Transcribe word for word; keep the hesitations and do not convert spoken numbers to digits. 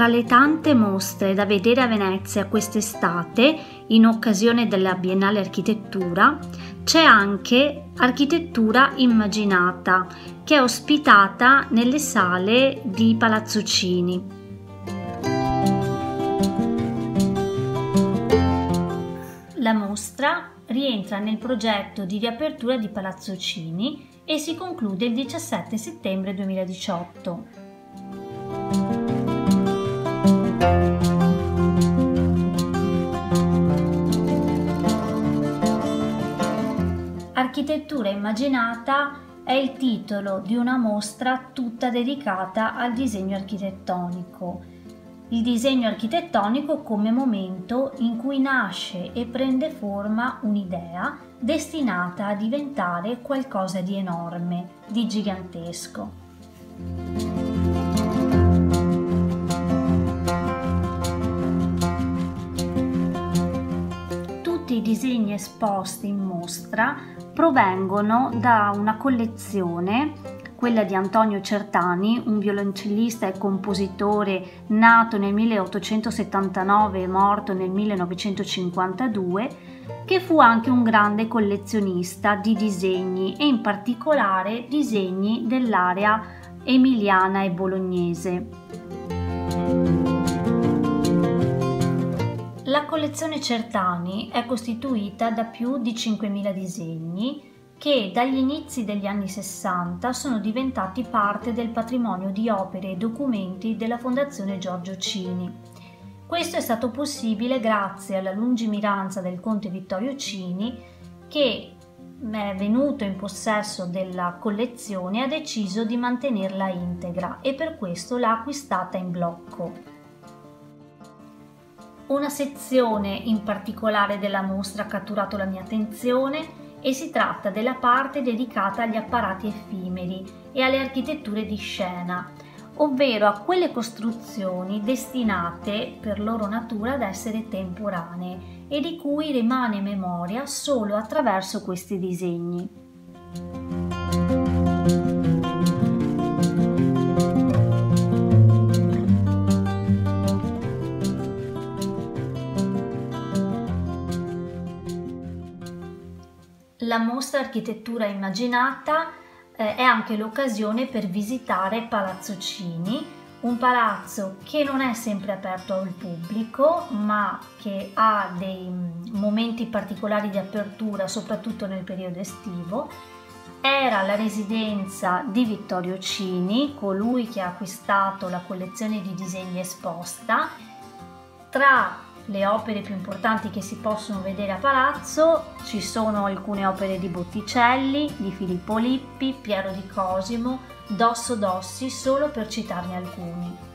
Tra le tante mostre da vedere a Venezia quest'estate, in occasione della Biennale Architettura, c'è anche Architettura Immaginata, che è ospitata nelle sale di Palazzo Chini. La mostra rientra nel progetto di riapertura di Palazzo Chini e si conclude il diciassette settembre duemiladiciotto. Architettura Immaginata è il titolo di una mostra tutta dedicata al disegno architettonico. Il disegno architettonico come momento in cui nasce e prende forma un'idea destinata a diventare qualcosa di enorme, di gigantesco. Tutti i disegni esposti in mostra provengono da una collezione, quella di Antonio Certani, un violoncellista e compositore nato nel milleottocentosettantanove e morto nel millenovecentocinquantadue, che fu anche un grande collezionista di disegni e in particolare disegni dell'area emiliana e bolognese. La collezione Certani è costituita da più di cinquemila disegni che dagli inizi degli anni sessanta sono diventati parte del patrimonio di opere e documenti della Fondazione Giorgio Cini. Questo è stato possibile grazie alla lungimiranza del conte Vittorio Cini, che è venuto in possesso della collezione e ha deciso di mantenerla integra e per questo l'ha acquistata in blocco. Una sezione in particolare della mostra ha catturato la mia attenzione e si tratta della parte dedicata agli apparati effimeri e alle architetture di scena, ovvero a quelle costruzioni destinate per loro natura ad essere temporanee e di cui rimane memoria solo attraverso questi disegni. La mostra Architettura Immaginata eh, è anche l'occasione per visitare Palazzo Chini, un palazzo che non è sempre aperto al pubblico, ma che ha dei momenti particolari di apertura, soprattutto nel periodo estivo. Era la residenza di Vittorio Cini, colui che ha acquistato la collezione di disegni esposta. Tra le opere più importanti che si possono vedere a palazzo ci sono alcune opere di Botticelli, di Filippo Lippi, Piero di Cosimo, Dosso Dossi, solo per citarne alcuni.